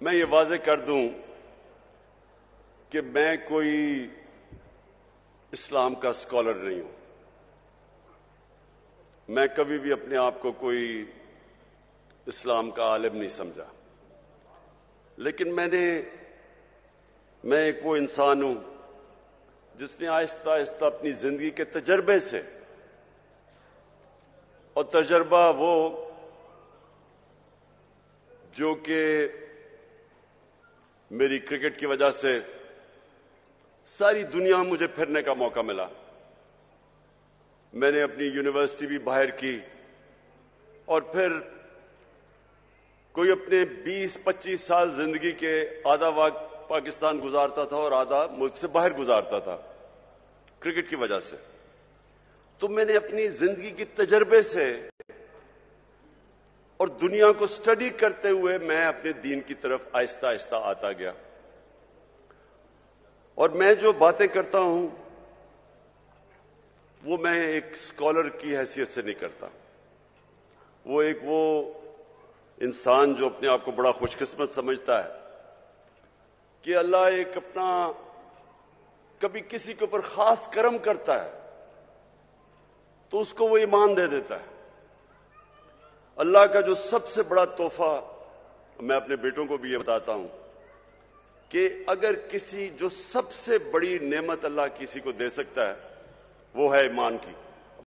میں یہ واضح کر دوں کہ میں کوئی اسلام کا اسکالر نہیں ہوں. میں کبھی بھی اپنے آپ کو کوئی اسلام کا عالم نہیں سمجھا، لیکن میں ایک وہ انسان ہوں جس نے آہستہ آہستہ اپنی زندگی کے تجربے سے، اور تجربہ وہ جو کہ میری کرکٹ کی وجہ سے ساری دنیا مجھے پھرنے کا موقع ملا. میں نے اپنی یونیورسٹی بھی باہر کی، اور پھر کوئی اپنے 20-25 سال زندگی کے آدھا وقت پاکستان گزارتا تھا اور آدھا ملک سے باہر گزارتا تھا کرکٹ کی وجہ سے. تو میں نے اپنی زندگی کے تجربے سے اور دنیا کو سٹڈی کرتے ہوئے میں اپنے دین کی طرف آہستہ آہستہ آتا گیا. اور میں جو باتیں کرتا ہوں وہ میں ایک اسکالر کی حیثیت سے نہیں کرتا. وہ انسان جو اپنے آپ کو بڑا خوش قسمت سمجھتا ہے کہ اللہ ایک اپنا کبھی کسی کے اوپر خاص کرم کرتا ہے تو اس کو وہ ایمان دے دیتا ہے. اللہ کا جو سب سے بڑا تحفہ، میں اپنے بیٹوں کو بھی یہ بتاتا ہوں کہ اگر جو سب سے بڑی نعمت اللہ کسی کو دے سکتا ہے وہ ہے ایمان کی.